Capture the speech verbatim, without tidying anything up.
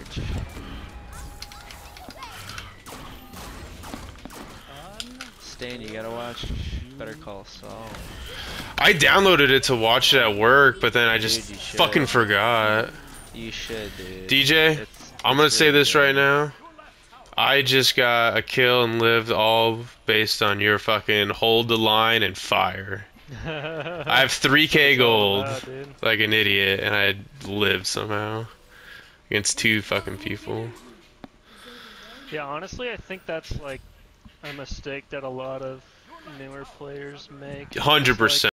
March. Stain, you gotta watch Better Call Saul. I downloaded it to watch it at work, but then I just Dude, fucking forgot. You should, dude. D J, It's, I'm gonna it's say really this good. right now. I just got a kill and lived all based on your fucking hold the line and fire. I have three K gold, about, like an idiot, and I lived somehow against two fucking people. Yeah, honestly, I think that's like a mistake that a lot of newer players make. one hundred percent.